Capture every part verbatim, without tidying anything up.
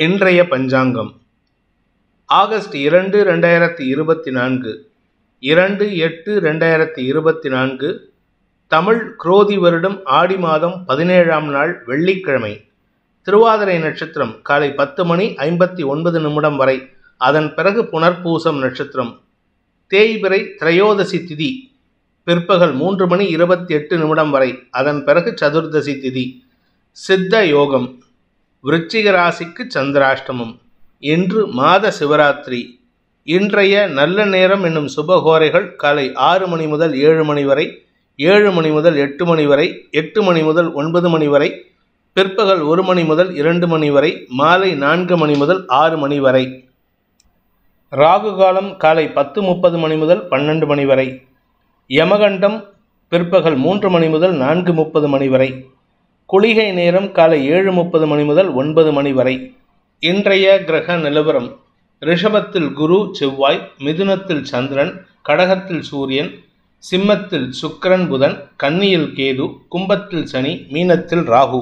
இன்றைய பஞ்சாங்கம் ஆகஸ்ட் இரண்டு ரெண்டாயிரத்தி இருபத்தி நான்கு இரண்டு எட்டு ரெண்டாயிரத்தி இருபத்தி நான்கு தமிழ் குரோதி வருடம் ஆடி மாதம் பதினேழாம் நாள் வெள்ளிக்கிழமை. திருவாதிரை நட்சத்திரம் காலை பத்து மணி ஐம்பத்தி ஒன்பது நிமிடம் வரை, அதன் பிறகு புனர்பூசம் நட்சத்திரம். தேய்பிறை திரையோதசி திதி பிற்பகல் மூன்று மணி இருபத்தி எட்டு நிமிடம் வரை, அதன் பிறகு சதுர்தசி திதி. சித்த யோகம். விருச்சிக ராசிக்கு சந்திராஷ்டமம். இன்று மாத சிவராத்திரி. இன்றைய நல்ல நேரம் என்னும் சுபகோரைகள் காலை ஆறு மணி முதல் ஏழு மணி வரை, ஏழு மணி முதல் எட்டு மணி வரை, எட்டு மணி முதல் ஒன்பது மணி வரை, பிற்பகல் ஒரு மணி முதல் இரண்டு மணி வரை, மாலை நான்கு மணி முதல் ஆறு மணி வரை. ராகு காலம் காலை பத்து முப்பது மணி முதல் பன்னெண்டு மணி வரை. யமகண்டம் பிற்பகல் மூன்று மணி முதல் நான்கு முப்பது மணி வரை. குளிகை நேரம் காலை ஏழு முப்பது மணி முதல் ஒன்பது மணி வரை. இன்றைய கிரக நிலவரம்: ரிஷபத்தில் குரு செவ்வாய், மிதுனத்தில் சந்திரன், கடகத்தில் சூரியன், சிம்மத்தில் சுக்கிரன் புதன், கன்னியில் கேது, கும்பத்தில் சனி, மீனத்தில் ராகு.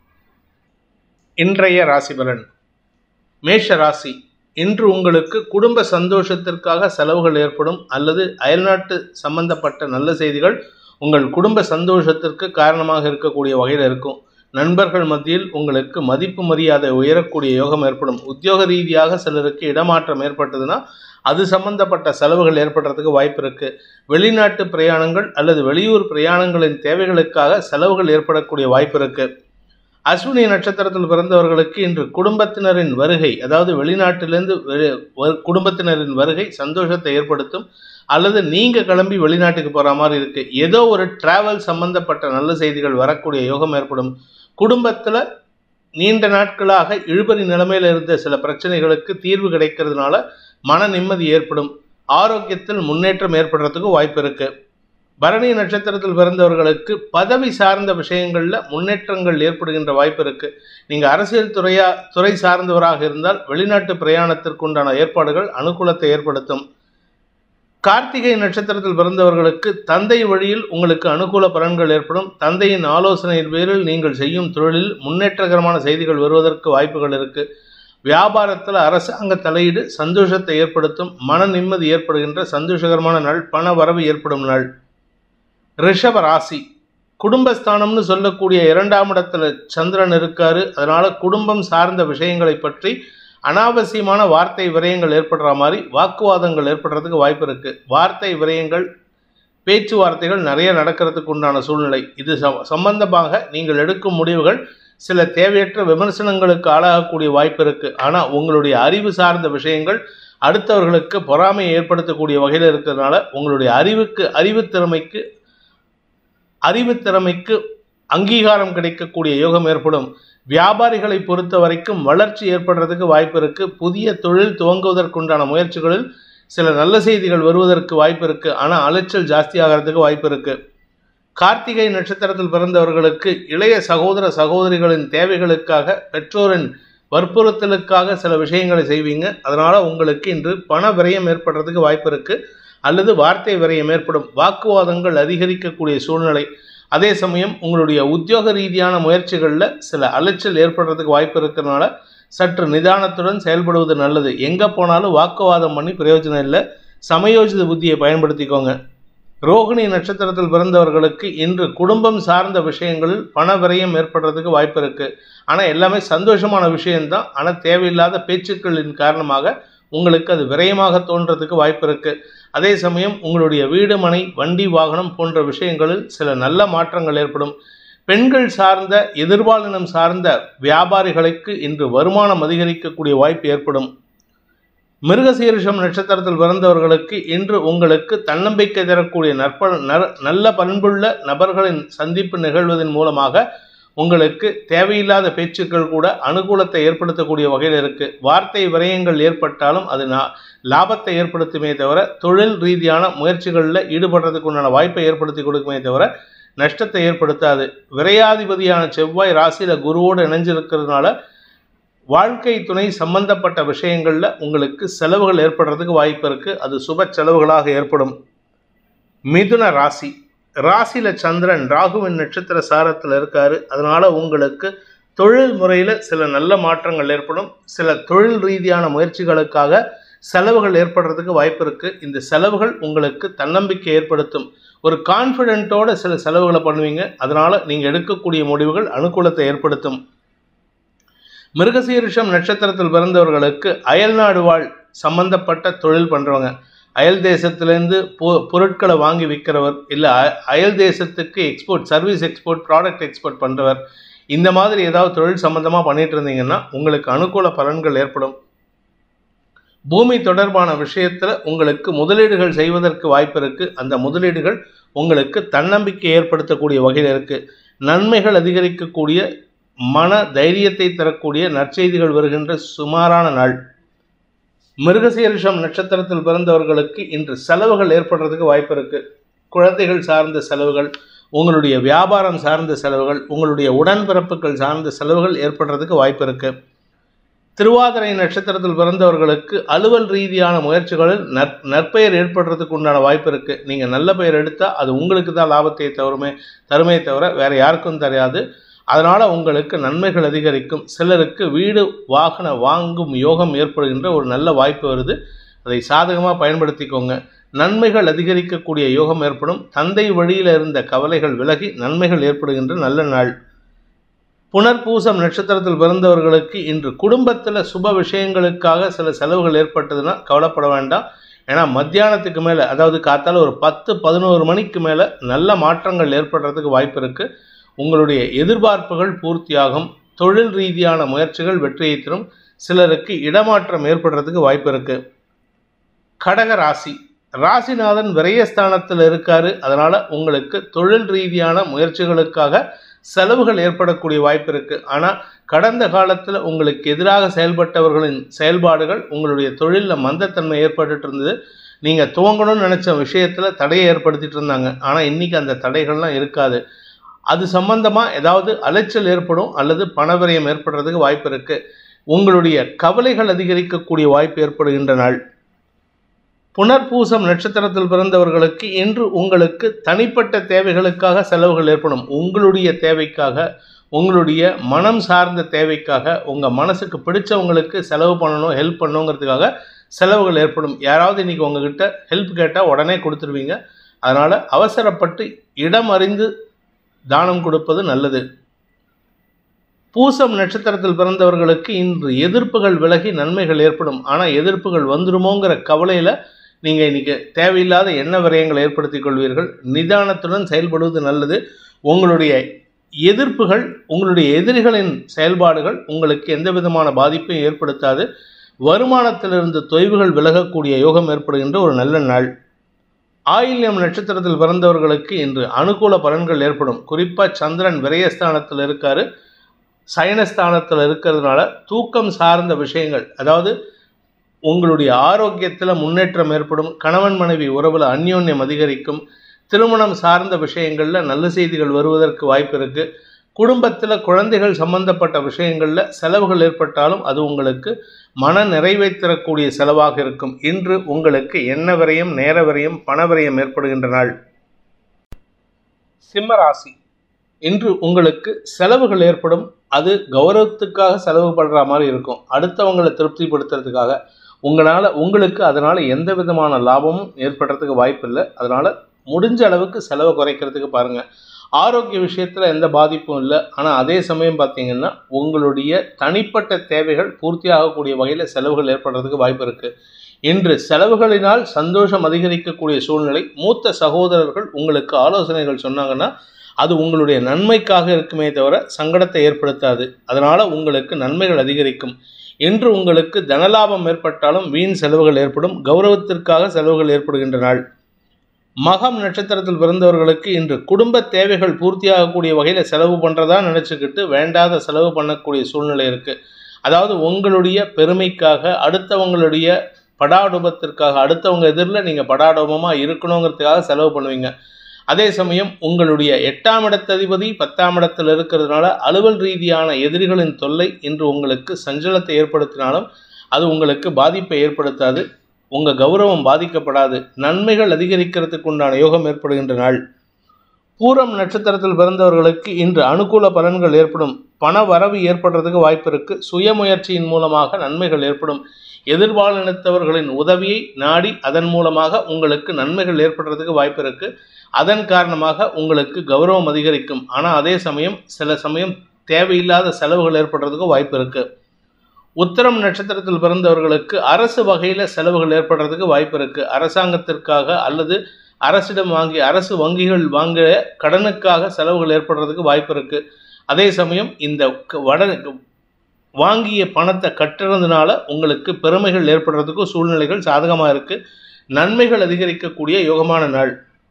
இன்றைய ராசிபலன். மேஷ ராசி. இன்று உங்களுக்கு குடும்ப சந்தோஷத்திற்காக செலவுகள் ஏற்படும் அல்லது அயல்நாட்டு சம்பந்தப்பட்ட நல்ல செய்திகள் உங்கள் குடும்ப சந்தோஷத்திற்கு காரணமாக இருக்கக்கூடிய வகையில் இருக்கும். நண்பர்கள் மத்தியில் உங்களுக்கு மதிப்பு மரியாதை உயரக்கூடிய யோகம் ஏற்படும். உத்தியோக ரீதியாக சிலருக்கு இடமாற்றம் ஏற்பட்டதுன்னா அது சம்பந்தப்பட்ட செலவுகள் ஏற்படுறதுக்கு வாய்ப்பு இருக்கு. வெளிநாட்டு பிரயாணங்கள் அல்லது வெளியூர் பிரயாணங்களின் தேவைகளுக்காக செலவுகள் ஏற்படக்கூடிய வாய்ப்பு இருக்கு. அஸ்வினி நட்சத்திரத்தில் பிறந்தவர்களுக்கு இன்று குடும்பத்தினரின் வருகை, அதாவது வெளிநாட்டிலிருந்து குடும்பத்தினரின் வருகை சந்தோஷத்தை ஏற்படுத்தும். அல்லது நீங்க கிளம்பி வெளிநாட்டுக்கு போற மாதிரி இருக்கு. ஏதோ ஒரு டிராவல் சம்பந்தப்பட்ட நல்ல செய்திகள் வரக்கூடிய யோகம் ஏற்படும். குடும்பத்துல நீண்ட நாட்களாக இழுபறி நிலைமையில இருந்த சில பிரச்சனைகளுக்கு தீர்வு கிடைக்கிறதுனால மன நிம்மதி ஏற்படும். ஆரோக்கியத்தில் முன்னேற்றம் ஏற்படுறதுக்கு வாய்ப்பு இருக்கு. பரணி நட்சத்திரத்தில் பிறந்தவர்களுக்கு பதவி சார்ந்த விஷயங்கள்ல முன்னேற்றங்கள் ஏற்படுகின்ற வாய்ப்பு இருக்கு. நீங்க அரசியல் துறையா துறை சார்ந்தவராக இருந்தால் வெளிநாட்டு பிரயாணத்திற்கு உண்டான ஏற்பாடுகள் அனுகூலத்தை ஏற்படுத்தும். கார்த்திகை நட்சத்திரத்தில் பிறந்தவர்களுக்கு தந்தை வழியில் உங்களுக்கு அனுகூல பலன்கள் ஏற்படும். தந்தையின் ஆலோசனையின் பேரில் நீங்கள் செய்யும் தொழிலில் முன்னேற்றகரமான செய்திகள் வருவதற்கு வாய்ப்புகள் இருக்கு. வியாபாரத்தில் அரசாங்க தலையீடு சந்தோஷத்தை ஏற்படுத்தும். மன நிம்மதி ஏற்படுகின்ற சந்தோஷகரமான நாள், பண வரவு ஏற்படும் நாள். ரிஷப ராசி. குடும்பஸ்தானம்னு சொல்லக்கூடிய இரண்டாம் இடத்துல சந்திரன் இருக்காரு. அதனால குடும்பம் சார்ந்த விஷயங்களை பற்றி அனாவசியமான வார்த்தை விரயங்கள் ஏற்படுற மாதிரி வாக்குவாதங்கள் ஏற்படுறதுக்கு வாய்ப்பு இருக்கு. வார்த்தை விரயங்கள், பேச்சுவார்த்தைகள் நிறைய நடக்கிறதுக்கு உண்டான சூழ்நிலை. இது சம்பந்தமாக நீங்கள் எடுக்கும் முடிவுகள் சில தேவையற்ற விமர்சனங்களுக்கு ஆளாகக்கூடிய வாய்ப்பு இருக்கு. ஆனால் உங்களுடைய அறிவு சார்ந்த விஷயங்கள் அடுத்தவர்களுக்கு பொறாமையை ஏற்படுத்தக்கூடிய வகையில் இருக்கிறதுனால உங்களுடைய அறிவுக்கு அறிவு திறமைக்கு அறிவு திறமைக்கு அங்கீகாரம் கிடைக்கக்கூடிய யோகம் ஏற்படும். வியாபாரிகளை பொறுத்த வரைக்கும் வளர்ச்சி ஏற்படுறதுக்கு வாய்ப்பு இருக்கு. புதிய தொழில் துவங்குவதற்குண்டான முயற்சிகளில் சில நல்ல செய்திகள் வருவதற்கு வாய்ப்பு இருக்கு. ஆனால் அலைச்சல் ஜாஸ்தி ஆகிறதுக்கு வாய்ப்பு இருக்கு. கார்த்திகை நட்சத்திரத்தில் பிறந்தவர்களுக்கு இளைய சகோதர சகோதரிகளின் தேவைகளுக்காக, பெற்றோரின் வற்புறுத்தலுக்காக சில விஷயங்களை செய்வீங்க. அதனால உங்களுக்கு இன்று பண விரயம் ஏற்படுறதுக்கு வாய்ப்பு இருக்கு அல்லது வார்த்தை விரயம் ஏற்படும். வாக்குவாதங்கள் அதிகரிக்கக்கூடிய சூழ்நிலை. அதே சமயம் உங்களுடைய உத்தியோக ரீதியான முயற்சிகளில் சில அலைச்சல் ஏற்படுறதுக்கு வாய்ப்பு இருக்கிறதுனால சற்று நிதானத்துடன் செயல்படுவது நல்லது. எங்கே போனாலும் வாக்குவாதம் பண்ணி பிரயோஜனம் இல்லை. சமயோஜித புத்தியை பயன்படுத்திக்கோங்க. ரோகிணி நட்சத்திரத்தில் பிறந்தவர்களுக்கு இன்று குடும்பம் சார்ந்த விஷயங்களில் பண விரயம் ஏற்படுறதுக்கு வாய்ப்பு இருக்கு. ஆனால் எல்லாமே சந்தோஷமான விஷயம்தான். ஆனால் தேவையில்லாத பேச்சுக்களின் காரணமாக உங்களுக்கு அது விரயமாக தோன்றதுக்கு வாய்ப்பு இருக்கு. அதே சமயம் உங்களுடைய வீடு, மனை, வண்டி, வாகனம் போன்ற விஷயங்களில் சில நல்ல மாற்றங்கள் ஏற்படும். பெண்கள் சார்ந்த எதிர்பாலினம் சார்ந்த வியாபாரிகளுக்கு இன்று வருமானம் அதிகரிக்கக்கூடிய வாய்ப்பு ஏற்படும். மிருகசீரிஷம் நட்சத்திரத்தில் பிறந்தவர்களுக்கு இன்று உங்களுக்கு தன்னம்பிக்கை தரக்கூடிய நற்ப நல்ல பண்புள்ள நபர்களின் சந்திப்பு நிகழ்வதன் மூலமாக உங்களுக்கு தேவையில்லாத பேச்சுக்கள் கூட அனுகூலத்தை ஏற்படுத்தக்கூடிய வகையில் இருக்கு. வார்த்தை விரயங்கள் ஏற்பட்டாலும் அது லாபத்தை ஏற்படுத்துமே தவிர தொழில் ரீதியான முயற்சிகளில் ஈடுபடுறதுக்கு உண்டான வாய்ப்பை ஏற்படுத்தி கொடுக்குமே தவிர நஷ்டத்தை ஏற்படுத்தாது. விரையாதிபதியான செவ்வாய் ராசியில குருவோடு இணைஞ்சிருக்கிறதுனால வாழ்க்கை துணை சம்பந்தப்பட்ட விஷயங்களில் உங்களுக்கு செலவுகள் ஏற்படுறதுக்கு வாய்ப்பு இருக்கு. அது சுப செலவுகளாக ஏற்படும். மிதுன ராசி. ராசியில சந்திரன் ராகுவின் நட்சத்திர சாரத்தில் இருக்காரு. அதனால உங்களுக்கு தொழில் முறையில் சில நல்ல மாற்றங்கள் ஏற்படும். சில தொழில் ரீதியான முயற்சிகளுக்காக செலவுகள் ஏற்படுறதுக்கு வாய்ப்பு இருக்குது. இந்த செலவுகள் உங்களுக்கு தன்னம்பிக்கை ஏற்படுத்தும். ஒரு கான்ஃபிடென்ட்டோட சில செலவுகளை பண்ணுவீங்க. அதனால் நீங்கள் எடுக்கக்கூடிய முடிவுகள் அனுகூலத்தை ஏற்படுத்தும். மிருகசீரிஷம் நட்சத்திரத்தில் பிறந்தவர்களுக்கு அயல்நாடு வாழ் சம்பந்தப்பட்ட தொழில் பண்ணுறவங்க, அயல் தேசத்துலேருந்து பொ பொருட்களை வாங்கி விற்கிறவர், இல்லை அயல் தேசத்துக்கு export service export product export பண்ணுறவர், இந்த மாதிரி ஏதாவது தொழில் சம்பந்தமாக பண்ணிட்டு இருந்தீங்கன்னா உங்களுக்கு அனுகூல பலன்கள் ஏற்படும். பூமி தொடர்பான விஷயத்தில் உங்களுக்கு முதலீடுகள் செய்வதற்கு வாய்ப்பு இருக்குது. அந்த முதலீடுகள் உங்களுக்கு தன்னம்பிக்கை ஏற்படுத்தக்கூடிய வகையில் இருக்குது. நன்மைகள் அதிகரிக்கக்கூடிய, மன தைரியத்தை தரக்கூடிய நற்செய்திகள் வருகின்ற சுமாரான நாள். மிருகசீரிஷம் நட்சத்திரத்தில் பிறந்தவர்களுக்கு இன்று செலவுகள் ஏற்படுறதுக்கு வாய்ப்பு இருக்குது. குழந்தைகள் சார்ந்த செலவுகள், உங்களுடைய வியாபாரம் சார்ந்த செலவுகள், உங்களுடைய உடன்பிறப்புகள் சார்ந்த செலவுகள் ஏற்படுறதுக்கு வாய்ப்பு இருக்குது. திருவாதிரை நட்சத்திரத்தில் பிறந்தவர்களுக்கு அலுவல் ரீதியான முயற்சிகளில் நற் நற்பெயர் ஏற்படுறதுக்கு உண்டான வாய்ப்பு இருக்குது. நீங்கள் நல்ல பெயர் எடுத்தால் அது உங்களுக்கு தான் லாபத்தை தருமே தருமே தவிர வேறு யாருக்கும் தெரியாது. அதனால் உங்களுக்கு நன்மைகள் அதிகரிக்கும். சிலருக்கு வீடு வாகன வாங்கும் யோகம் ஏற்படுகின்ற ஒரு நல்ல வாய்ப்பு வருது. அதை சாதகமாக பயன்படுத்திக்கோங்க. நன்மைகள் அதிகரிக்கக்கூடிய யோகம் ஏற்படும். தந்தை வழியில் இருந்த கவலைகள் விலகி நன்மைகள் ஏற்படுகின்ற நல்ல நாள். புனர்பூசம் நட்சத்திரத்தில் பிறந்தவர்களுக்கு இன்று குடும்பத்தில் சுப விஷயங்களுக்காக சில செலவுகள் ஏற்பட்டதுன்னா கவலைப்பட வேண்டாம். ஏன்னா மத்தியானத்துக்கு மேலே, அதாவது காத்தால ஒரு பத்து பதினோரு மணிக்கு மேலே நல்ல மாற்றங்கள் ஏற்படுறதுக்கு வாய்ப்பு இருக்குது. உங்களுடைய எதிர்பார்ப்புகள் பூர்த்தியாகும். தொழில் ரீதியான முயற்சிகள் வெற்றியை தரும். சிலருக்கு இடமாற்றம் ஏற்படுறதுக்கு வாய்ப்பு இருக்குது. கடக ராசி, ராசிநாதன் விரயஸ்தானத்தில் இருக்காரு. அதனால் உங்களுக்கு தொழில் ரீதியான முயற்சிகளுக்காக செலவுகள் ஏற்படக்கூடிய வாய்ப்பு இருக்குது. ஆனால் கடந்த காலத்தில் உங்களுக்கு எதிராக செயல்பட்டவர்களின் செயல்பாடுகள் உங்களுடைய தொழிலில் மந்தத்தன்மை ஏற்பட்டுட்டு இருந்தது. நீங்கள் துவங்கணும்னு நினச்ச விஷயத்தில் தடையை ஏற்படுத்திட்டு இருந்தாங்க. ஆனால் இன்றைக்கி அந்த தடைகள்லாம் இருக்காது. அது சம்பந்தமாக ஏதாவது அலைச்சல் ஏற்படும் அல்லது பணவிரயம் ஏற்படுறதுக்கு வாய்ப்பு இருக்குது. உங்களுடைய கவலைகள் அதிகரிக்கக்கூடிய வாய்ப்பு ஏற்படுகின்ற நாள். புனர்பூசம் நட்சத்திரத்தில் பிறந்தவர்களுக்கு இன்று உங்களுக்கு தனிப்பட்ட தேவைகளுக்காக செலவுகள் ஏற்படும். உங்களுடைய தேவைக்காக, உங்களுடைய மனம் சார்ந்த தேவைக்காக, உங்கள் மனசுக்கு பிடிச்சவங்களுக்கு செலவு பண்ணணும், ஹெல்ப் பண்ணணுங்கிறதுக்காக செலவுகள் ஏற்படும். யாராவது இன்றைக்கி உங்ககிட்ட ஹெல்ப் கேட்டால் உடனே கொடுத்துருவீங்க. அதனால் அவசரப்பட்டு இடம் அறிந்து தானம் கொடுப்பது நல்லது. பூசம் நட்சத்திரத்தில் பிறந்தவர்களுக்கு இன்று எதிர்ப்புகள் விலகி நன்மைகள் ஏற்படும். ஆனால் எதிர்ப்புகள் வந்துருமோங்கிற கவலையில் நீங்கள் இன்றைக்கி தேவையில்லாத எண்ண விரயங்களை ஏற்படுத்திக் கொள்வீர்கள். நிதானத்துடன் செயல்படுவது நல்லது. உங்களுடைய எதிர்ப்புகள், உங்களுடைய எதிரிகளின் செயல்பாடுகள் உங்களுக்கு எந்த விதமான பாதிப்பையும் ஏற்படுத்தாது. வருமானத்திலிருந்து தொய்வுகள் விலகக்கூடிய யோகம் ஏற்படுகின்ற ஒரு நல்ல நாள். ஆயில்யம் நட்சத்திரத்தில் பிறந்தவர்களுக்கு இன்று அனுகூல பலன்கள் ஏற்படும். குறிப்பாக சந்திரன் விரயஸ்தானத்தில் இருக்காரு, சயனஸ்தானத்தில் இருக்கிறதுனால தூக்கம் சார்ந்த விஷயங்கள், அதாவது உங்களுடைய ஆரோக்கியத்தில் முன்னேற்றம் ஏற்படும். கணவன் மனைவி உறவில் அந்யோன்யம் அதிகரிக்கும். திருமணம் சார்ந்த விஷயங்களில் நல்ல செய்திகள் வருவதற்கு வாய்ப்பு இருக்குது. குடும்பத்தில் குழந்தைகள் சம்பந்தப்பட்ட விஷயங்களில் செலவுகள் ஏற்பட்டாலும் அது உங்களுக்கு மன நிறைவை தரக்கூடிய செலவாக இருக்கும். இன்று உங்களுக்கு எண்ண விரயம், நேர விரயம், பண விரயம் ஏற்படுகின்ற நாள். சிம்மராசி, இன்று உங்களுக்கு செலவுகள் ஏற்படும். அது கௌரவத்துக்காக செலவு பண்ணுற மாதிரி இருக்கும். அடுத்தவங்களை திருப்திப்படுத்துறதுக்காக உங்களால் உங்களுக்கு அதனால் எந்த விதமான லாபமும் ஏற்படுறதுக்கு வாய்ப்பு இல்லை. அதனால் முடிஞ்ச அளவுக்கு செலவை குறைக்கிறதுக்கு பாருங்கள். ஆரோக்கிய விஷயத்தில் எந்த பாதிப்பும் இல்லை. ஆனால் அதே சமயம் பார்த்திங்கன்னா உங்களுடைய தனிப்பட்ட தேவைகள் பூர்த்தியாகக்கூடிய வகையில் செலவுகள் ஏற்படுறதுக்கு வாய்ப்பு இருக்குது. இன்று செலவுகளினால் சந்தோஷம் அதிகரிக்கக்கூடிய சூழ்நிலை. மூத்த சகோதரர்கள் உங்களுக்கு ஆலோசனைகள் சொன்னாங்கன்னா அது உங்களுடைய நன்மைக்காக இருக்குமே தவிர சங்கடத்தை ஏற்படுத்தாது. அதனால் உங்களுக்கு நன்மைகள் அதிகரிக்கும். இன்று உங்களுக்கு தனலாபம் ஏற்பட்டாலும் வீண் செலவுகள் ஏற்படும். கௌரவத்திற்காக செலவுகள் ஏற்படுகின்ற நாள். மகம் நட்சத்திரத்தில் பிறந்தவர்களுக்கு இன்று குடும்ப தேவைகள் பூர்த்தியாகக்கூடிய வகையில் செலவு பண்ணுறதா நினச்சிக்கிட்டு வேண்டாத செலவு பண்ணக்கூடிய சூழ்நிலை இருக்குது. அதாவது உங்களுடைய பெருமைக்காக, அடுத்தவங்களுடைய படாடோபத்திற்காக, அடுத்தவங்க எதிரில் நீங்கள் படாடோபமாக இருக்கணுங்கிறதுக்காக செலவு பண்ணுவீங்க. அதே சமயம் உங்களுடைய எட்டாம் இடத்ததிபதி பத்தாம் இடத்தில் இருக்கிறதுனால அலுவல் ரீதியான எதிரிகளின் தொல்லை இன்று உங்களுக்கு சஞ்சலத்தை ஏற்படுத்தினாலும் அது உங்களுக்கு பாதிப்பை ஏற்படுத்தாது. உங்கள் கௌரவம் பாதிக்கப்படாது. நன்மைகள் அதிகரிக்கிறதுக்கு உண்டான யோகம் ஏற்படுகின்ற நாள். பூரம் நட்சத்திரத்தில் பிறந்தவர்களுக்கு இன்று அனுகூல பலன்கள் ஏற்படும். பண வரவு ஏற்படுறதுக்கு வாய்ப்பு இருக்கு. சுயமுயற்சியின் மூலமாக நன்மைகள் ஏற்படும். எதிர்பாலினத்தவர்களின் உதவியை நாடி அதன் மூலமாக உங்களுக்கு நன்மைகள் ஏற்படுறதுக்கு வாய்ப்பு இருக்கு. அதன் காரணமாக உங்களுக்கு கௌரவம் அதிகரிக்கும். ஆனால் அதே சமயம் சில சமயம் தேவையில்லாத செலவுகள் ஏற்படுறதுக்கு வாய்ப்பு இருக்கு. உத்திரம் நட்சத்திரத்தில் பிறந்தவர்களுக்கு அரசு வகையில் செலவுகள் ஏற்படுறதுக்கு வாய்ப்பு இருக்கு. அரசாங்கத்திற்காக அல்லது அரசிடம் வாங்கி அரசு வங்கிகள் வாங்கிய கடனுக்காக செலவுகள் ஏற்படுறதுக்கு வாய்ப்பு இருக்கு. அதே சமயம் இந்த வட வாங்கிய பணத்தை கட்டுறதுனால உங்களுக்கு பெருமைகள் ஏற்படுறதுக்கு சூழ்நிலைகள் சாதகமாக இருக்கு. நன்மைகள் அதிகரிக்கக்கூடிய யோகமான நாள்.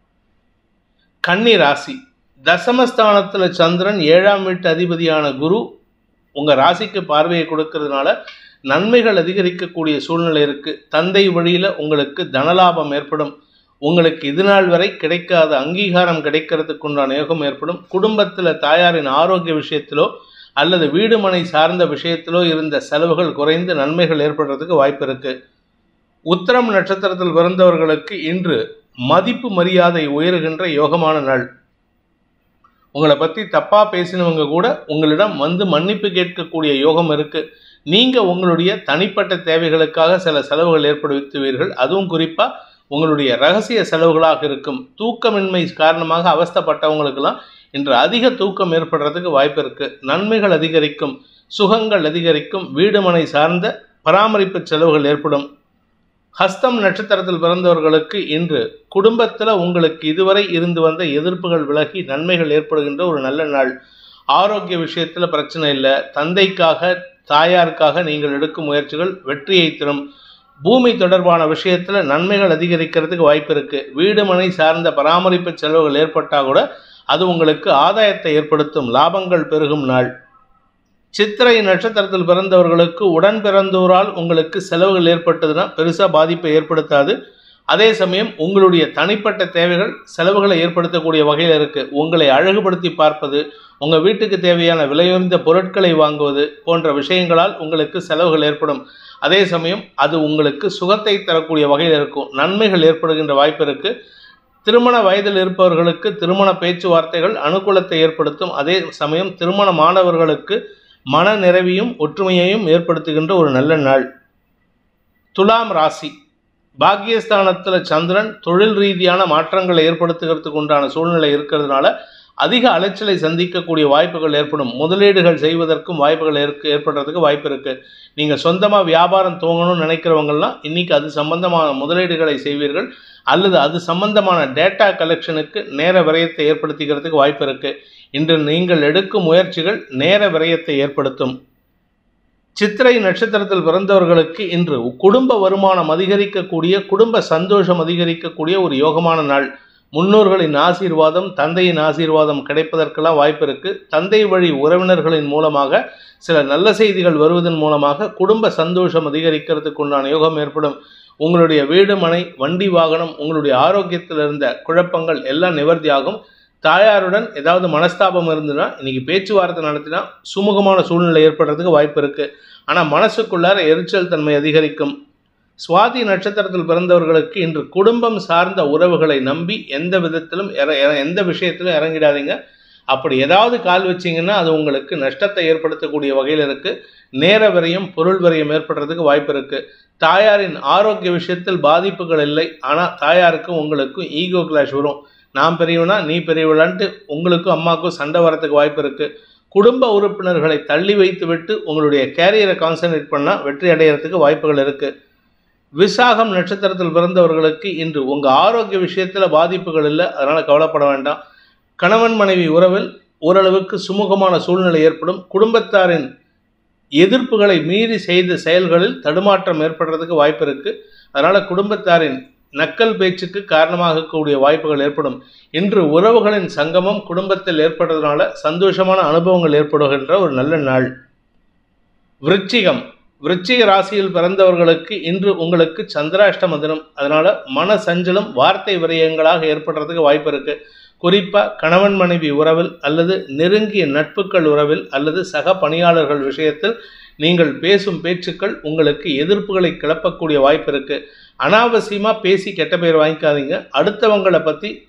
கன்னி ராசி. தசமஸ்தானத்தில் சந்திரன், ஏழாம் வீட்டு அதிபதியான குரு உங்கள் ராசிக்கு பார்வையை கொடுக்கறதுனால நன்மைகள் அதிகரிக்கக்கூடிய சூழ்நிலை இருக்கு. தந்தை வழியில் உங்களுக்கு தனலாபம் ஏற்படும். உங்களுக்கு இது நாள் வரை கிடைக்காத அங்கீகாரம் கிடைக்கிறதுக்கு உண்டான யோகம் ஏற்படும். குடும்பத்தில் தாயாரின் ஆரோக்கிய விஷயத்திலோ அல்லது வீடு மனை சார்ந்த விஷயத்திலோ இருந்த செலவுகள் குறைந்து நன்மைகள் ஏற்படுறதுக்கு வாய்ப்பு இருக்கு. உத்திரம் நட்சத்திரத்தில் பிறந்தவர்களுக்கு இன்று மதிப்பு மரியாதை உயர்கின்ற யோகமான நாள். உங்களை பற்றி தப்பாக பேசினவங்க கூட உங்களிடம் வந்து மன்னிப்பு கேட்கக்கூடிய யோகம் இருக்கு. நீங்கள் உங்களுடைய தனிப்பட்ட தேவைகளுக்காக சில செலவுகள் ஏற்படுத்துவீர்கள். அதுவும் குறிப்பாக உங்களுடைய ரகசிய செலவுகளாக இருக்கும். தூக்கமின்மை காரணமாக அவஸ்தைப்பட்டவங்களுக்கெல்லாம் இன்று அதிக தூக்கம் ஏற்படுறதுக்கு வாய்ப்பு இருக்கு. நன்மைகள் அதிகரிக்கும். சுகங்கள் அதிகரிக்கும். வீடு மனை சார்ந்த பராமரிப்பு செலவுகள் ஏற்படும். ஹஸ்தம் நட்சத்திரத்தில் பிறந்தவர்களுக்கு இன்று குடும்பத்தில் உங்களுக்கு இதுவரை இருந்து வந்த எதிர்ப்புகள் விலகி நன்மைகள் ஏற்படுகின்ற ஒரு நல்ல நாள். ஆரோக்கிய விஷயத்தில் பிரச்சனை இல்லை. தந்தைக்காக தாயாருக்காக நீங்கள் எடுக்கும் முயற்சிகள் வெற்றியை தரும். பூமி தொடர்பான விஷயத்தில் நன்மைகள் அதிகரிக்கிறதுக்கு வாய்ப்பு இருக்கு. வீடு மனை சார்ந்த பராமரிப்பு செலவுகள் ஏற்பட்டால் கூட அது உங்களுக்கு ஆதாயத்தை ஏற்படுத்தும். லாபங்கள் பெருகும் நாள். சித்திரை நட்சத்திரத்தில் பிறந்தவர்களுக்கு உடன் பிறந்தோரால் உங்களுக்கு செலவுகள் ஏற்பட்டதுன்னா பெருசாக பாதிப்பை ஏற்படுத்தாது. அதே சமயம் உங்களுடைய தனிப்பட்ட தேவைகள் செலவுகளை ஏற்படுத்தக்கூடிய வகையில் இருக்குது. உங்களை அழகுபடுத்தி பார்ப்பது, உங்கள் வீட்டுக்கு தேவையான விலையுயர்ந்த பொருட்களை வாங்குவது போன்ற விஷயங்களால் உங்களுக்கு செலவுகள் ஏற்படும். அதே சமயம் அது உங்களுக்கு சுகத்தை தரக்கூடிய வகையில் இருக்கும். நன்மைகள் ஏற்படுகின்ற வாய்ப்பு இருக்குது. திருமண வயதில் இருப்பவர்களுக்கு திருமண பேச்சுவார்த்தைகள் அனுகூலத்தை ஏற்படுத்தும். அதே சமயம் திருமணமானவர்களுக்கு மன நிறைவையும் ஒற்றுமையையும் ஏற்படுத்துகின்ற ஒரு நல்ல நாள். துலாம் ராசி. பாக்கியஸ்தானத்தில் சந்திரன் தொழில் ரீதியான மாற்றங்களை ஏற்படுத்துகிறதுக்கு உண்டான சூழ்நிலை இருக்கிறதுனால அதிக அலைச்சலை சந்திக்கக்கூடிய வாய்ப்புகள் ஏற்படும். முதலீடுகள் செய்வதற்கும் வாய்ப்புகள் ஏற்கு ஏற்படுறதுக்கு வாய்ப்பு இருக்குது. நீங்கள் சொந்தமாக வியாபாரம் துவங்கணும்னு நினைக்கிறவங்கலாம் இன்றைக்கி அது சம்பந்தமான முதலீடுகளை செய்வீர்கள் அல்லது அது சம்பந்தமான டேட்டா கலெக்ஷனுக்கு நேர விரயத்தை ஏற்படுத்திக்கிறதுக்கு வாய்ப்பு இருக்குது. இன்று நீங்கள் எடுக்கும் முயற்சிகள் நேர விரயத்தை ஏற்படுத்தும். சித்திரை நட்சத்திரத்தில் பிறந்தவர்களுக்கு இன்று குடும்ப வருமானம் அதிகரிக்கக்கூடிய, குடும்ப சந்தோஷம் அதிகரிக்கக்கூடிய ஒரு யோகமான நாள். முன்னோர்களின் ஆசீர்வாதம், தந்தையின் ஆசீர்வாதம் கிடைப்பதற்கெல்லாம் வாய்ப்பு இருக்குது. தந்தை வழி உறவினர்களின் மூலமாக சில நல்ல செய்திகள் வருவதன் மூலமாக குடும்ப சந்தோஷம் அதிகரிக்கிறதுக்கு உண்டான யோகம் ஏற்படும். உங்களுடைய வீடு மனை வண்டி வாகனம் உங்களுடைய ஆரோக்கியத்தில் இருந்த குழப்பங்கள் எல்லாம் நிவர்த்தியாகும். தாயாருடன் ஏதாவது மனஸ்தாபம் இருந்ததுன்னா இன்னைக்கு பேச்சுவார்த்தை நடத்தினா சுமூகமான சூழ்நிலை ஏற்படுறதுக்கு வாய்ப்பு இருக்குது. ஆனால் மனசுக்குள்ளார எரிச்சல் தன்மை அதிகரிக்கும். சுவாதி நட்சத்திரத்தில் பிறந்தவர்களுக்கு இன்று குடும்பம் சார்ந்த உறவுகளை நம்பி எந்த விதத்திலும் எந்த விஷயத்திலும் இறங்கிடாதீங்க. அப்படி ஏதாவது கால் வச்சிங்கன்னா அது உங்களுக்கு நஷ்டத்தை ஏற்படுத்தக்கூடிய வகையில் இருக்குது. நேர விரயம், பொருள் விரயம் ஏற்படுறதுக்கு வாய்ப்பு இருக்குது. தாயாரின் ஆரோக்கிய விஷயத்தில் பாதிப்புகள் இல்லை. ஆனால் தாயாருக்கும் உங்களுக்கும் ஈகோ கிளாஷ் வரும். நான் பெரியவனா நீ பெரியவளான்ட்டு உங்களுக்கும் அம்மாவுக்கும் சண்டை வரத்துக்கு வாய்ப்பு இருக்குது. குடும்ப உறுப்பினர்களை தள்ளி வைத்து விட்டு உங்களுடைய கேரியரை கான்சன்ட்ரேட் பண்ணால் வெற்றி அடைகிறதுக்கு வாய்ப்புகள் இருக்குது. விசாகம் நட்சத்திரத்தில் பிறந்தவர்களுக்கு இன்று உங்கள் ஆரோக்கிய விஷயத்தில் பாதிப்புகள் இல்லை. அதனால் கவலைப்பட வேண்டாம். கணவன் மனைவி உறவில் ஓரளவுக்கு சுமூகமான சூழ்நிலை ஏற்படும். குடும்பத்தாரின் எதிர்ப்புகளை மீறி செய்த செயல்களில் தடுமாற்றம் ஏற்படுறதுக்கு வாய்ப்பு இருக்குது. அதனால் குடும்பத்தாரின் நக்கல் பேச்சுக்கு காரணமாகக்கூடிய வாய்ப்புகள் ஏற்படும். இன்று உறவுகளின் சங்கமம் குடும்பத்தில் ஏற்படுறதுனால சந்தோஷமான அனுபவங்கள் ஏற்படுகின்ற ஒரு நல்ல நாள். விருச்சிகம். விருச்சிக ராசியில் பிறந்தவர்களுக்கு இன்று உங்களுக்கு சந்திராஷ்டம தினம். அதனால் மன சஞ்சலம், வார்த்தை விரயங்களாக ஏற்படுறதுக்கு வாய்ப்பு இருக்குது. குறிப்பாக கணவன் மனைவி உறவில் அல்லது நெருங்கிய நட்புகள் உறவில் அல்லது சக பணியாளர்கள் விஷயத்தில் நீங்கள் பேசும் பேச்சுக்கள் உங்களுக்கு எதிர்ப்புகளை கிளப்பக்கூடிய வாய்ப்பு இருக்குது. அனாவசியமாக பேசி கெட்ட பெயர் வாங்கிக்காதீங்க. அடுத்தவங்களை பற்றி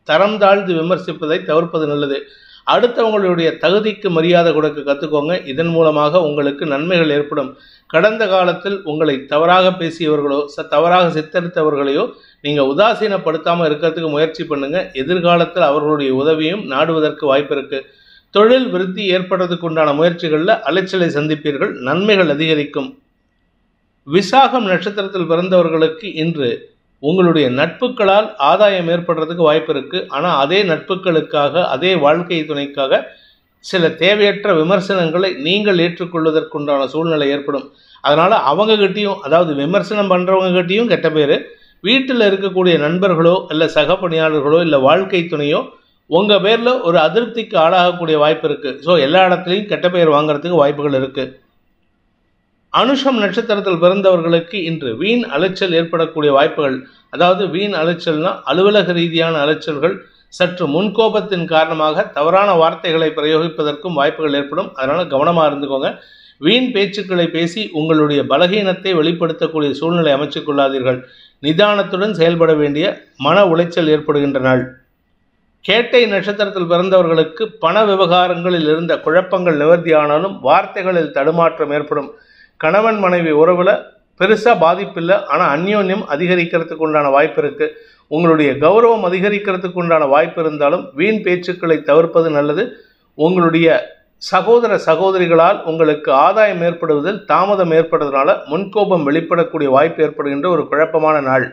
தரம் தாழ்ந்து விமர்சிப்பதை தவிர்ப்பது நல்லது. அடுத்தவங்களுடைய தகுதிக்கு மரியாதை கொடுக்க கற்றுக்கோங்க. இதன் மூலமாக உங்களுக்கு நன்மைகள் ஏற்படும். கடந்த காலத்தில் உங்களை தவறாக பேசியவர்களோ ச தவறாக சித்தரித்தவர்களையோ நீங்கள் உதாசீனப்படுத்தாமல் இருக்கிறதுக்கு முயற்சி பண்ணுங்க. எதிர்காலத்தில் அவர்களுடைய உதவியும் நாடுவதற்கு வாய்ப்பு இருக்கு. தொழில் விருத்தி ஏற்படுறதுக்கு உண்டான முயற்சிகளில் அலைச்சலை சந்திப்பீர்கள். நன்மைகள் அதிகரிக்கும். விசாகம் நட்சத்திரத்தில் பிறந்தவர்களுக்கு இன்று உங்களுடைய நட்புகளால் ஆதாயம் ஏற்படுறதுக்கு வாய்ப்பு இருக்கு. ஆனால் அதே நட்புகளுக்காக அதே வாழ்க்கை துணைக்காக சில தேவையற்ற விமர்சனங்களை நீங்கள் ஏற்றுக்கொள்வதற்குண்டான சூழ்நிலை ஏற்படும். அதனால் அவங்ககிட்டையும், அதாவது விமர்சனம் பண்ணுறவங்ககிட்டையும் கெட்ட பேர், வீட்டில் இருக்கக்கூடிய நண்பர்களோ இல்லை சக பணியாளர்களோ இல்லை வாழ்க்கை துணையோ உங்கள் பேரில் ஒரு அதிருப்திக்கு ஆளாகக்கூடிய வாய்ப்பு இருக்குது. ஸோ எல்லா இடத்துலையும் கெட்ட பெயர் வாங்குறதுக்கு வாய்ப்புகள் இருக்குது. அனுஷம் நட்சத்திரத்தில் பிறந்தவர்களுக்கு இன்று வீண் அலைச்சல் ஏற்படக்கூடிய வாய்ப்புகள், அதாவது வீண் அலைச்சல்னா அலுவலக ரீதியான அலைச்சல்கள், சற்று முன்கோபத்தின் காரணமாக தவறான வார்த்தைகளை பிரயோகிப்பதற்கும் வாய்ப்புகள் ஏற்படும். அதனால் கவனமாக இருந்துக்கோங்க. வீண் பேச்சுக்களை பேசி உங்களுடைய பலகீனத்தை வெளிப்படுத்தக்கூடிய சூழ்நிலை அமைச்சுக் கொள்ளாதீர்கள். நிதானத்துடன் செயல்பட வேண்டிய மன உளைச்சல் ஏற்படுகின்ற நாள். கேட்டை நட்சத்திரத்தில் பிறந்தவர்களுக்கு பண விவகாரங்களில் இருந்த குழப்பங்கள் நிவர்த்தியானாலும் வார்த்தைகளில் தடுமாற்றம் ஏற்படும். கணவன் மனைவி உறவில் பெருசாக பாதிப்பில்லை, ஆனால் அந்யோன்யம் அதிகரிக்கிறதுக்கு உண்டான வாய்ப்பு இருக்குது. உங்களுடைய கௌரவம் அதிகரிக்கிறதுக்கு உண்டான வாய்ப்பு இருந்தாலும் வீண் பேச்சுக்களை தவிர்ப்பது நல்லது. உங்களுடைய சகோதர சகோதரிகளால் உங்களுக்கு ஆதாயம் ஏற்படுவதில் தாமதம் ஏற்படுவதனால முன்கோபம் வெளிப்படக்கூடிய வாய்ப்பு ஏற்படுகின்ற ஒரு குழப்பமான நாள்.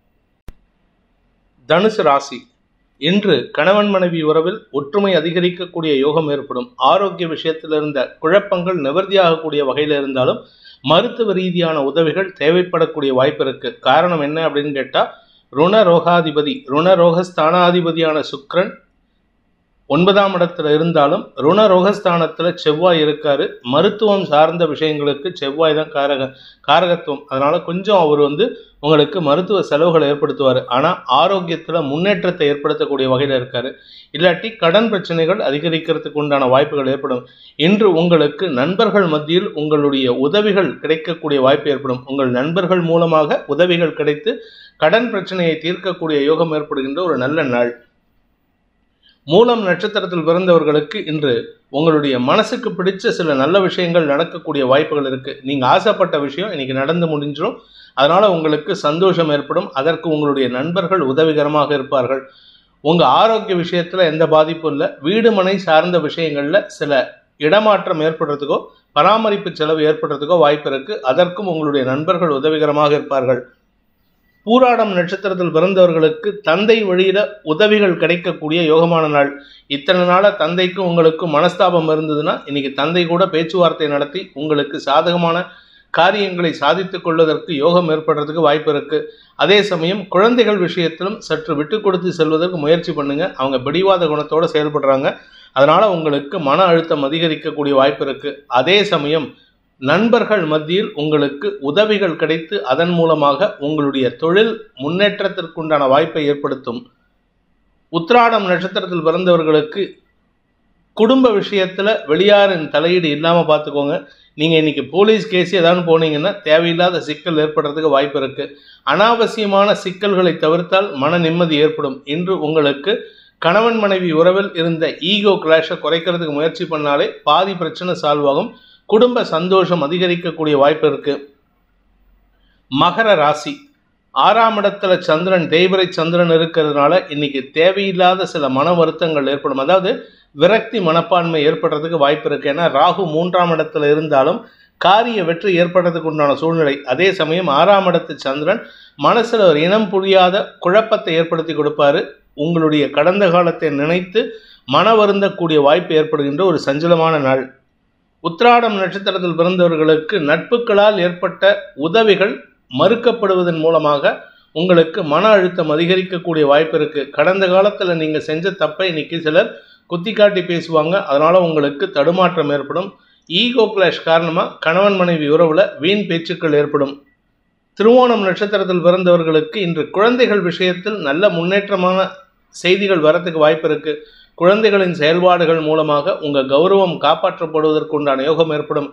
தனுசு ராசி. இன்று கணவன் மனைவி உறவில் ஒற்றுமை அதிகரிக்கக்கூடிய யோகம் ஏற்படும். ஆரோக்கிய விஷயத்தில் இருந்த குழப்பங்கள் நிவர்த்தியாகக்கூடிய வகையில் இருந்தாலும் மருத்துவ ரீதியான உதவிகள் தேவைப்படக்கூடிய வாய்ப்பு இருக்கு. காரணம் என்ன அப்படின்னு கேட்டால், ருணரோகாதிபதி ருணரோகஸ்தானாதிபதியான சுக்கிரன் ஒன்பதாம் இடத்துல இருந்தாலும் ருணரோகஸ்தானத்தில் செவ்வாய் இருக்காரு. மருத்துவம் சார்ந்த விஷயங்களுக்கு செவ்வாய் தான் காரக காரகத்துவம். அதனால கொஞ்சம் அவர் வந்து உங்களுக்கு மருத்துவ செலவுகளை ஏற்படுத்துவார். ஆனால் ஆரோக்கியத்தில் முன்னேற்றத்தை ஏற்படுத்தக்கூடிய வகையில் இருக்காரு. இல்லாட்டி கடன் பிரச்சனைகள் அதிகரிக்கிறதுக்கு உண்டான வாய்ப்புகள் ஏற்படும். இன்று உங்களுக்கு நண்பர்கள் மத்தியில் உங்களுடைய உதவிகள் கிடைக்கக்கூடிய வாய்ப்பு ஏற்படும். உங்கள் நண்பர்கள் மூலமாக உதவிகள் கிடைத்து கடன் பிரச்சனையை தீர்க்கக்கூடிய யோகம் ஏற்படுகின்ற ஒரு நல்ல நாள். மூலம் நட்சத்திரத்தில் பிறந்தவர்களுக்கு இன்று உங்களுடைய மனசுக்கு பிடிச்ச சில நல்ல விஷயங்கள் நடக்கக்கூடிய வாய்ப்புகள் இருக்குது. நீங்கள் ஆசைப்பட்ட விஷயம் இன்னைக்கு நடந்து முடிஞ்சிடும். அதனால் உங்களுக்கு சந்தோஷம் ஏற்படும். அதற்கு உங்களுடைய நண்பர்கள் உதவிகரமாக இருப்பார்கள். உங்கள் ஆரோக்கிய விஷயத்தில் எந்த பாதிப்பும் இல்லை. வீடு மனை சார்ந்த விஷயங்களில் சில இடமாற்றம் ஏற்படுறதுக்கோ பராமரிப்பு செலவு ஏற்படுறதுக்கோ வாய்ப்பு இருக்குது. அதற்கும் உங்களுடைய நண்பர்கள் உதவிகரமாக இருப்பார்கள். பூராடம் நட்சத்திரத்தில் பிறந்தவர்களுக்கு தந்தை வழியில உதவிகள் கிடைக்கக்கூடிய யோகமான நாள். இத்தனை நாள தந்தைக்கும் உங்களுக்கும் மனஸ்தாபம் இருந்ததுன்னா இன்னைக்கு தந்தை கூட பேச்சுவார்த்தை நடத்தி உங்களுக்கு சாதகமான காரியங்களை சாதித்துக் கொள்வதற்கு யோகம் ஏற்படுறதுக்கு வாய்ப்பு இருக்கு. அதே சமயம் குழந்தைகள் விஷயத்திலும் சற்று விட்டு கொடுத்து செல்வதற்கு முயற்சி பண்ணுங்க. அவங்க பிடிவாத குணத்தோட செயல்படுறாங்க. அதனால உங்களுக்கு மன அழுத்தம் அதிகரிக்கக்கூடிய வாய்ப்பு இருக்கு. அதே சமயம் நண்பர்கள் மத்தியில் உங்களுக்கு உதவிகள் கிடைத்து அதன் மூலமாக உங்களுடைய தொழில் முன்னேற்றத்திற்குண்டான வாய்ப்பை ஏற்படுத்தும். உத்திராடம் நட்சத்திரத்தில் பிறந்தவர்களுக்கு குடும்ப விஷயத்தில் வெளியாரின் தலையீடு இல்லாமல் பார்த்துக்கோங்க. நீங்கள் இன்னைக்கு போலீஸ் கேஸ் ஏதாவது போனீங்கன்னா தேவையில்லாத சிக்கல் ஏற்படுறதுக்கு வாய்ப்பு இருக்குது. அனாவசியமான சிக்கல்களை தவிர்த்தால் மன நிம்மதி ஏற்படும். இன்று உங்களுக்கு கணவன் மனைவி உறவில் இருந்த ஈகோ கிளாஷை குறைக்கிறதுக்கு முயற்சி பண்ணாலே பாதி பிரச்சனை சால்வ் ஆகும். குடும்ப சந்தோஷம் அதிகரிக்கக்கூடிய வாய்ப்பு இருக்கு. மகர ராசி. ஆறாம் இடத்துல சந்திரன் தேய்பிரை சந்திரன் இருக்கிறதுனால இன்னைக்கு தேவையில்லாத சில மன வருத்தங்கள் ஏற்படும். அதாவது விரக்தி மனப்பான்மை ஏற்படுறதுக்கு வாய்ப்பு இருக்கு. ஏன்னா ராகு மூன்றாம் இடத்துல இருந்தாலும் காரிய வெற்றி ஏற்படுறதுக்கு உண்டான சூழ்நிலை. அதே சமயம் ஆறாம் இடத்து சந்திரன் மனசுல ஒரு இனம் புரியாத குழப்பத்தை ஏற்படுத்தி கொடுப்பாரு. உங்களுடைய கடந்த காலத்தை நினைத்து மன வருந்தக்கூடிய வாய்ப்பு ஏற்படுகின்ற ஒரு சஞ்சலமான நாள். உத்திராடம் நட்சத்திரத்தில் பிறந்தவர்களுக்கு நட்புகளால் ஏற்பட்ட உதவிகள் மறுக்கப்படுவதன் மூலமாக உங்களுக்கு மன அழுத்தம் அதிகரிக்கக்கூடிய வாய்ப்பு இருக்கு. கடந்த காலத்தில் நீங்க செஞ்ச தப்பை இன்னைக்கு சிலர் குத்தி காட்டி பேசுவாங்க. அதனால உங்களுக்கு தடுமாற்றம் ஏற்படும். ஈகோ கிளாஷ் காரணமா கணவன் மனைவி உறவுல வீண் பேச்சுக்கள் ஏற்படும். திருவோணம் நட்சத்திரத்தில் பிறந்தவர்களுக்கு இன்று குழந்தைகள் விஷயத்தில் நல்ல முன்னேற்றமான செய்திகள் வரத்துக்கு வாய்ப்பு இருக்கு. குழந்தைகளின் செயல்பாடுகள் மூலமாக உங்கள் கௌரவம் காப்பாற்றப்படுவதற்கு உண்டான யோகம் ஏற்படும்.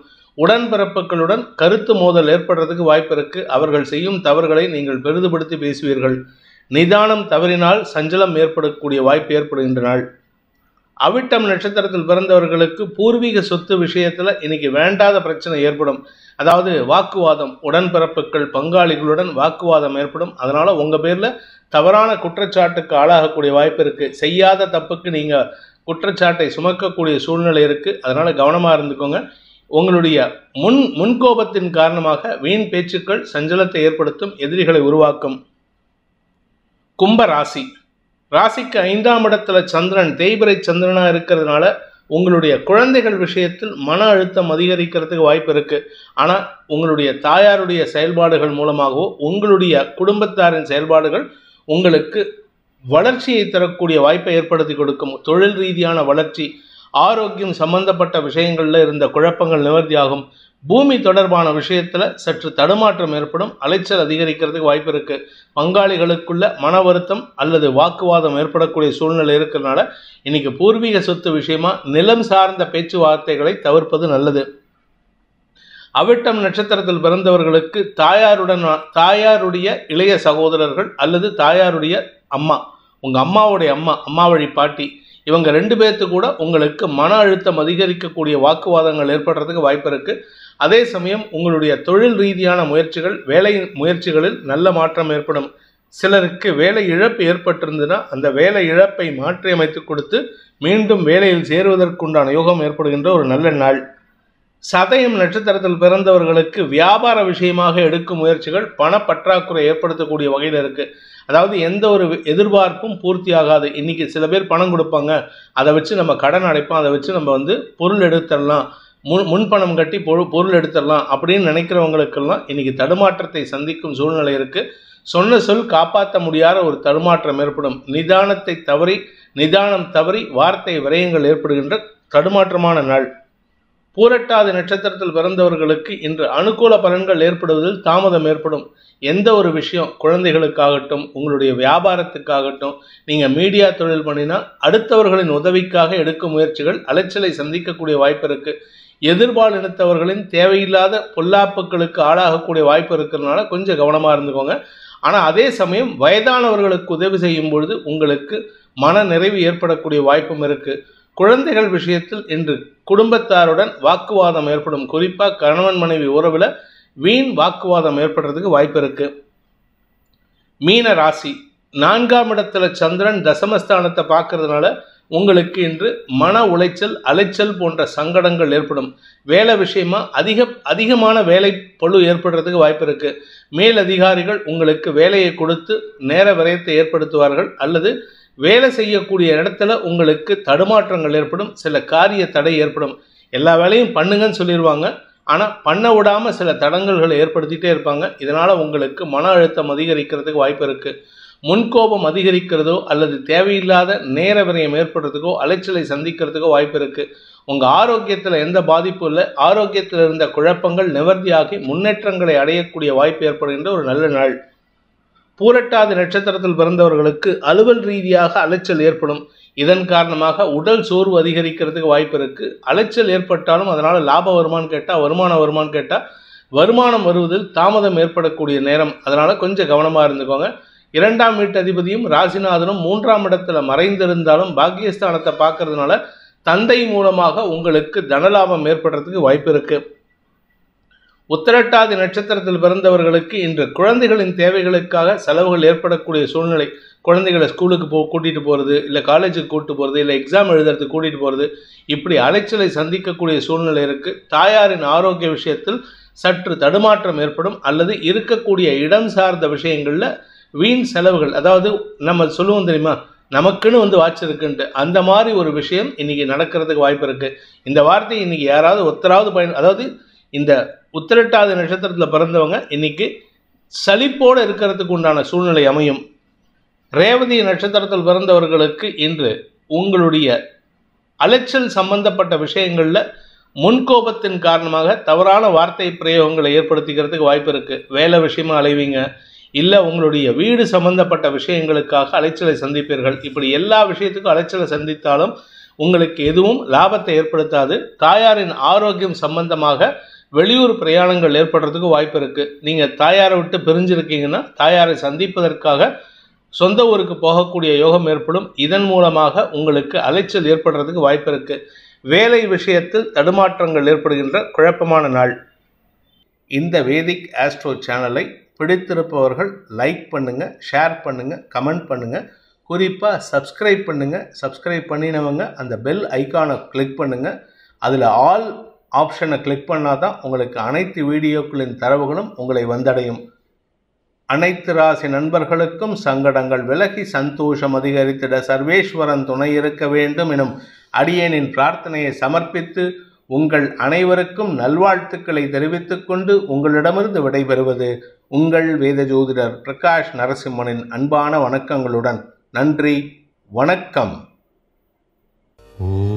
உடன்பிறப்புகளுடன் கருத்து மோதல் ஏற்படுறதுக்கு வாய்ப்பு இருக்கு. அவர்கள் செய்யும் தவறுகளை நீங்கள் பெரிதுபடுத்தி பேசுவீர்கள். நிதானம் தவறினால் சஞ்சலம் ஏற்படக்கூடிய வாய்ப்பு ஏற்படுகின்ற நாள். அவிட்டம் நட்சத்திரத்தில் பிறந்தவர்களுக்கு பூர்வீக சொத்து விஷயத்துல இன்னைக்கு வேண்டாத பிரச்சனை ஏற்படும். அதாவது வாக்குவாதம், உடன்பிறப்புகள் பங்காளிகளுடன் வாக்குவாதம் ஏற்படும். அதனால உங்க பேர்ல தவறான குற்றச்சாட்டுக்கு ஆளாகக்கூடிய வாய்ப்பு இருக்கு. செய்யாத தப்புக்கு நீங்க குற்றச்சாட்டை சுமக்கக்கூடிய சூழ்நிலை இருக்கு. அதனால கவனமா இருந்துக்கோங்க. உங்களுடைய முன் முன்கோபத்தின் காரணமாக வீண் பேச்சுக்கள் சஞ்சலத்தை ஏற்படுத்தும், எதிரிகளை உருவாக்கும். கும்ப ராசி ராசிக்கு ஐந்தாம் இடத்துல சந்திரன் தேய்பிரை சந்திரனா இருக்கிறதுனால உங்களுடைய குழந்தைகள் விஷயத்தில் மன அழுத்தம் அதிகரிக்கிறதுக்கு வாய்ப்பு இருக்கு. ஆனா உங்களுடைய தாயாருடைய செயல்பாடுகள் மூலமாகவோ உங்களுடைய குடும்பத்தாரின் செயல்பாடுகள் உங்களுக்கு வளர்ச்சியை தரக்கூடிய வாய்ப்பை ஏற்படுத்தி கொடுக்கும். தொழில் ரீதியான வளர்ச்சி, ஆரோக்கியம் சம்பந்தப்பட்ட விஷயங்கள்ல இருந்த குழப்பங்கள் நிவர்த்தியாகும். பூமி தொடர்பான விஷயத்துல சற்று தடுமாற்றம் ஏற்படும், அலைச்சல் அதிகரிக்கிறதுக்கு வாய்ப்பு இருக்கு. பங்காளிகளுக்குள்ள மன வருத்தம் அல்லது வாக்குவாதம் ஏற்படக்கூடிய சூழ்நிலை இருக்கிறதுனால இன்னைக்கு பூர்வீக சொத்து விஷயமா நிலம் சார்ந்த பேச்சுவார்த்தைகளை தவிர்ப்பது நல்லது. அவிட்டம் நட்சத்திரத்தில் பிறந்தவர்களுக்கு தாயாருடன் தாயாருடைய இளைய சகோதரர்கள் அல்லது தாயாருடைய அம்மா, உங்க அம்மாவுடைய அம்மா, அம்மா வழி பாட்டி, இவங்க ரெண்டு பேர்த்து கூட உங்களுக்கு மன அழுத்தம் அதிகரிக்கக்கூடிய வாக்குவாதங்கள் ஏற்படுறதுக்கு வாய்ப்பு இருக்கு. அதே சமயம் உங்களுடைய தொழில் ரீதியான முயற்சிகள், வேலை முயற்சிகளில் நல்ல மாற்றம் ஏற்படும். சிலருக்கு வேலை இழப்பு ஏற்பட்டிருந்ததுன்னா அந்த வேலை இழப்பை மாற்றி அமைத்து கொடுத்து மீண்டும் வேலையில் சேருவதற்குண்டான யோகம் ஏற்படுகின்ற ஒரு நல்ல நாள். சதயம் நட்சத்திரத்தில் பிறந்தவர்களுக்கு வியாபார விஷயமாக எடுக்கும் முயற்சிகள் பண பற்றாக்குறை ஏற்படுத்தக்கூடிய வகையில் இருக்கு. அதாவது எந்த ஒரு எதிர்பார்ப்பும் பூர்த்தி ஆகாது. இன்னைக்கு சில பேர் பணம் கொடுப்பாங்க, அதை வச்சு நம்ம கடன் அடைப்போம், அதை வச்சு நம்ம வந்து பொருள் எடுத்துடலாம், முன் முன்பணம் கட்டி பொருள் பொருள் எடுத்துடலாம் அப்படின்னு நினைக்கிறவங்களுக்கெல்லாம் இன்னைக்கு தடுமாற்றத்தை சந்திக்கும் சூழ்நிலை இருக்கு. சொன்ன சொல் காப்பாற்ற முடியாத ஒரு தடுமாற்றம் ஏற்படும். நிதானத்தை தவறி நிதானம் தவறி வார்த்தை விரயங்கள் ஏற்படுகின்ற தடுமாற்றமான நாள். பூரட்டாதி நட்சத்திரத்தில் பிறந்தவர்களுக்கு இன்று அனுகூல பலன்கள் ஏற்படுவதில் தாமதம் ஏற்படும். எந்த ஒரு விஷயம், குழந்தைகளுக்காகட்டும் உங்களுடைய வியாபாரத்துக்காகட்டும், நீங்க மீடியா தொழில் பண்ணினா அடுத்தவர்களின் உதவிக்காக எடுக்கும் முயற்சிகள் அலைச்சலை சந்திக்கக்கூடிய வாய்ப்பு இருக்கு. எதிர்பாலினத்தவர்களின் தேவையில்லாத பொல்லாப்புகளுக்கு ஆளாகக்கூடிய வாய்ப்பு இருக்கிறதுனால கொஞ்சம் கவனமா இருந்துக்கோங்க. ஆனா அதே சமயம் வயதானவர்களுக்கு உதவி செய்யும் பொழுது உங்களுக்கு மன நிறைவு ஏற்படக்கூடிய வாய்ப்பும் இருக்கு. குழந்தைகள் விஷயத்தில் இன்று குடும்பத்தாருடன் வாக்குவாதம் ஏற்படும். குறிப்பா கணவன் மனைவி உறவுல வீண் வாக்குவாதம் ஏற்படுறதுக்கு வாய்ப்பு இருக்கு. மீன ராசி நான்காம் இடத்துல சந்திரன் தசமஸ்தானத்தை பார்க்கறதுனால உங்களுக்கு இன்று மன உளைச்சல், அலைச்சல் போன்ற சங்கடங்கள் ஏற்படும். வேலை விஷயமா அதிக அதிகமான வேலை பளு ஏற்படுறதுக்கு வாய்ப்பு இருக்கு. மேல் அதிகாரிகள் உங்களுக்கு வேலையை கொடுத்து நேர விரயத்தை ஏற்படுத்துவார்கள் அல்லது வேலை செய்யக்கூடிய இடத்துல உங்களுக்கு தடுமாற்றங்கள் ஏற்படும், சில காரிய தடை ஏற்படும். எல்லா வேலையும் பண்ணுங்கன்னு சொல்லிடுவாங்க, ஆனால் பண்ண விடாமல் சில தடங்கல்களை ஏற்படுத்திகிட்டே இருப்பாங்க. இதனால் உங்களுக்கு மன அழுத்தம் அதிகரிக்கிறதுக்கு வாய்ப்பு இருக்குது. முன்கோபம் அதிகரிக்கிறதோ அல்லது தேவையில்லாத நேர விரயம் ஏற்படுறதுக்கோ அலைச்சலை சந்திக்கிறதுக்கோ வாய்ப்பு இருக்குது. உங்கள் ஆரோக்கியத்தில் எந்த பாதிப்பும் இல்லை. ஆரோக்கியத்தில் இருந்த குழப்பங்கள் நிவர்த்தியாகி முன்னேற்றங்களை அடையக்கூடிய வாய்ப்பு ஏற்படுகின்ற ஒரு நல்ல நாள். பூரட்டாதி நட்சத்திரத்தில் பிறந்தவர்களுக்கு அலுவல் ரீதியாக அலைச்சல் ஏற்படும். இதன் காரணமாக உடல் சோர்வு அதிகரிக்கிறதுக்கு வாய்ப்பு இருக்கு. அலைச்சல் ஏற்பட்டாலும் அதனால லாபம் வருமானு கேட்டா வருமானம் வருமானு கேட்டா வருமானம் வருவதில் தாமதம் ஏற்படக்கூடிய நேரம். அதனால கொஞ்சம் கவனமா இருந்துக்கோங்க. இரண்டாம் வீட்டு அதிபதியும் ராசிநாதனும் மூன்றாம் இடத்துல மறைந்திருந்தாலும் பாக்கியஸ்தானத்தை பார்க்கறதுனால தந்தை மூலமாக உங்களுக்கு தனலாபம் ஏற்படுறதுக்கு வாய்ப்பு இருக்கு. உத்திரட்டாதி நட்சத்திரத்தில் பிறந்தவர்களுக்கு இன்று குழந்தைகளின் தேவைகளுக்காக செலவுகள் ஏற்படக்கூடிய சூழ்நிலை. குழந்தைகளை ஸ்கூலுக்கு போ கூட்டிகிட்டு போகிறது, இல்லை காலேஜுக்கு கூப்பிட்டு போகிறது, இல்லை எக்ஸாம் எழுதுறதுக்கு கூட்டிகிட்டு போகிறது, இப்படி அலைச்சலை சந்திக்கக்கூடிய சூழ்நிலை இருக்குது. தாயாரின் ஆரோக்கிய விஷயத்தில் சற்று தடுமாற்றம் ஏற்படும் அல்லது இருக்கக்கூடிய இடம் சார்ந்த விஷயங்களில் வீண் செலவுகள், அதாவது நம்ம சொல்லுவோம் தெரியுமா, நமக்குன்னு வந்து வாட்ச் இருக்குன்ட்டு, அந்த மாதிரி ஒரு விஷயம் இன்னைக்கு நடக்கிறதுக்கு வாய்ப்பு இருக்குது. இந்த வார்த்தையை இன்னைக்கு யாராவது ஒருத்தராவது பயன், அதாவது இந்த உத்திரட்டாதி நட்சத்திரத்தில் பிறந்தவங்க இன்னைக்கு சலிப்போடு இருக்கிறதுக்கு உண்டான சூழ்நிலை அமையும். ரேவதி நட்சத்திரத்தில் பிறந்தவர்களுக்கு இன்று உங்களுடைய அலைச்சல் சம்பந்தப்பட்ட விஷயங்களில் முன்கோபத்தின் காரணமாக தவறான வார்த்தை பிரயோகங்களை ஏற்படுத்திக்கிறதுக்கு வாய்ப்பு இருக்குது. வேலை விஷயமா அலைவீங்க, இல்லை உங்களுடைய வீடு சம்பந்தப்பட்ட விஷயங்களுக்காக அலைச்சலை சந்திப்பீர்கள். இப்படி எல்லா விஷயத்துக்கும் அலைச்சலை சந்தித்தாலும் உங்களுக்கு எதுவும் லாபத்தை ஏற்படுத்தாது. தாயாரின் ஆரோக்கியம் சம்பந்தமாக வெளியூர் பிரயாணங்கள் ஏற்படுறதுக்கு வாய்ப்பு இருக்குது. நீங்கள் தாயாரை விட்டு பிரிஞ்சிருக்கீங்கன்னா தாயாரை சந்திப்பதற்காக சொந்த ஊருக்கு போகக்கூடிய யோகம் ஏற்படும். இதன் மூலமாக உங்களுக்கு அலைச்சல் ஏற்படுறதுக்கு வாய்ப்பு இருக்கு. வேலை விஷயத்தில் தடுமாற்றங்கள் ஏற்படுகின்ற குழப்பமான நாள். இந்த வேதிக் ஆஸ்ட்ரோ சேனலை பிடித்திருப்பவர்கள் லைக் பண்ணுங்க, ஷேர் பண்ணுங்க, கமெண்ட் பண்ணுங்க. குறிப்பாக சப்ஸ்கிரைப் பண்ணுங்க. சப்ஸ்கிரைப் பண்ணினவங்க அந்த பெல் ஐக்கானை கிளிக் பண்ணுங்க. அதில் ஆல் ஆப்ஷனை கிளிக் பண்ணால் தான் உங்களுக்கு அனைத்து வீடியோக்களின் தரவுகளும் உங்களை வந்தடையும். அனைத்து ராசி நண்பர்களுக்கும் சங்கடங்கள் விலகி சந்தோஷம் அதிகரித்திட சர்வேஸ்வரன் துணை இருக்க வேண்டும் எனும் அடியேனின் பிரார்த்தனையை சமர்ப்பித்து உங்கள் அனைவருக்கும் நல்வாழ்த்துக்களை தெரிவித்துக் கொண்டு உங்களிடமிருந்து விடைபெறுவது உங்கள் வேத ஜோதிடர் பிரகாஷ் நரசிம்மனின் அன்பான வணக்கங்களுடன். நன்றி, வணக்கம்.